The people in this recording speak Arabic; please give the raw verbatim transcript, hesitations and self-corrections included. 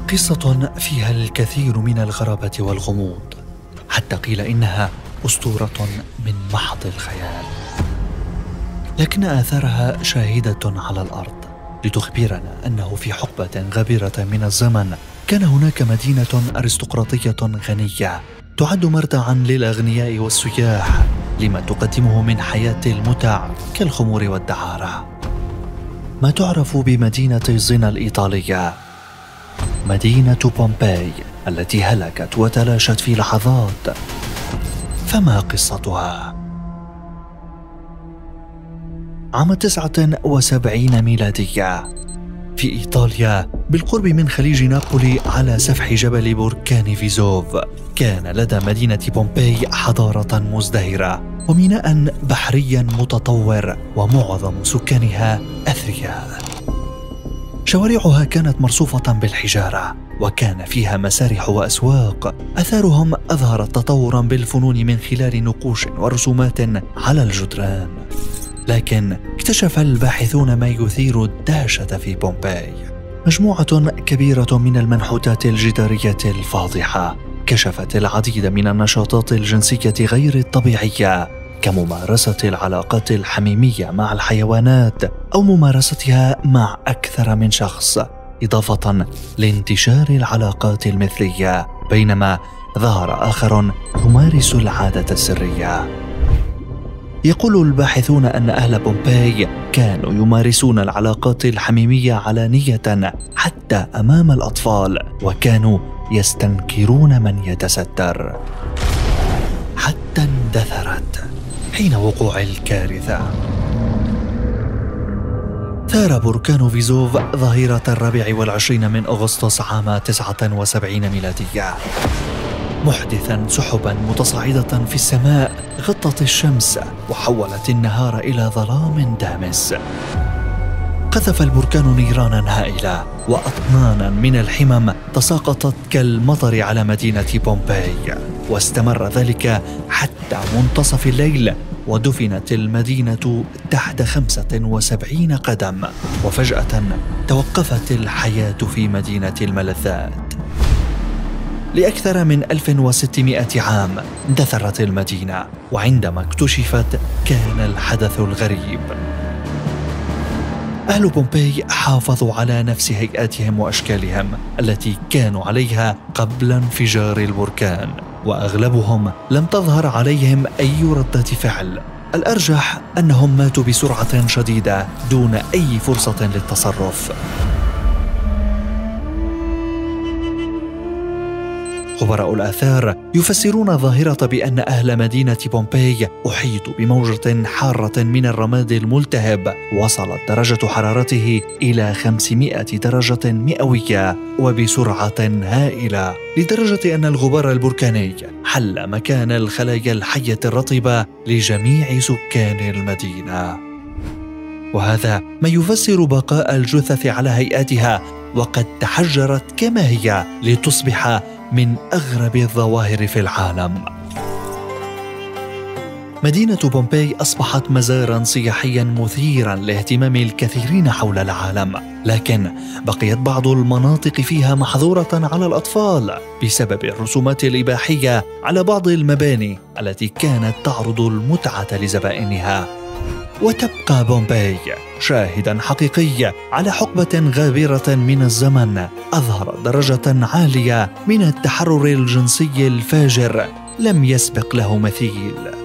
قصة فيها الكثير من الغرابة والغموض، حتى قيل إنها أسطورة من محض الخيال، لكن آثارها شاهدة على الأرض لتخبرنا أنه في حقبة غابرة من الزمن كان هناك مدينة أرستقراطية غنية تعد مرتعا للأغنياء والسياح لما تقدمه من حياة المتع كالخمور والدعارة. ما تعرف بمدينة زنا الإيطالية، مدينة بومباي التي هلكت وتلاشت في لحظات. فما قصتها؟ عام تسعة وسبعين ميلادية في إيطاليا بالقرب من خليج نابولي على سفح جبل بركان فيزوف، كان لدى مدينة بومباي حضارة مزدهرة وميناء بحريا متطور ومعظم سكانها أثرياء. شوارعها كانت مرصوفة بالحجارة وكان فيها مسارح وأسواق أثارهم أظهرت تطورا بالفنون من خلال نقوش ورسومات على الجدران. لكن اكتشف الباحثون ما يثير الدهشة في بومباي، مجموعة كبيرة من المنحوتات الجدارية الفاضحة كشفت العديد من النشاطات الجنسية غير الطبيعية، كممارسة العلاقات الحميمية مع الحيوانات أو ممارستها مع أكثر من شخص، إضافة لانتشار العلاقات المثلية، بينما ظهر آخر يمارس العادة السرية. يقول الباحثون أن أهل بومباي كانوا يمارسون العلاقات الحميمية علانية حتى أمام الأطفال، وكانوا يستنكرون من يتستر، حتى اندثرت حين وقوع الكارثة. ثار بركان فيزوف ظهيرة الرابع والعشرين من أغسطس عام تسعة وسبعين ميلادية، محدثا سحبا متصاعدة في السماء غطت الشمس وحولت النهار إلى ظلام دامس. قذف البركان نيرانا هائلة وأطنانا من الحمم تساقطت كالمطر على مدينة بومباي، واستمر ذلك حتى منتصف الليل، ودفنت المدينة تحت خمسة وسبعين قدم، وفجأة توقفت الحياة في مدينة الملذات. لأكثر من ألف وستمائة عام اندثرت المدينة، وعندما اكتشفت كان الحدث الغريب. أهل بومباي حافظوا على نفس هيئاتهم وأشكالهم التي كانوا عليها قبل انفجار البركان، وأغلبهم لم تظهر عليهم أي ردة فعل. الأرجح أنهم ماتوا بسرعة شديدة دون أي فرصة للتصرف. خبراء الآثار يفسرون ظاهرة بأن أهل مدينة بومباي أحيطوا بموجة حارة من الرماد الملتهب وصلت درجة حرارته إلى خمسمائة درجة مئوية وبسرعة هائلة، لدرجة أن الغبار البركاني حل مكان الخلايا الحية الرطبة لجميع سكان المدينة. وهذا ما يفسر بقاء الجثث على هيئاتها وقد تحجرت كما هي لتصبح من أغرب الظواهر في العالم. مدينة بومباي أصبحت مزاراً سياحياً مثيراً لاهتمام الكثيرين حول العالم، لكن بقيت بعض المناطق فيها محظورة على الأطفال بسبب الرسومات الإباحية على بعض المباني التي كانت تعرض المتعة لزبائنها. وتبقى بومباي شاهداً حقيقي على حقبة غابرة من الزمن أظهر درجة عالية من التحرر الجنسي الفاجر لم يسبق له مثيل.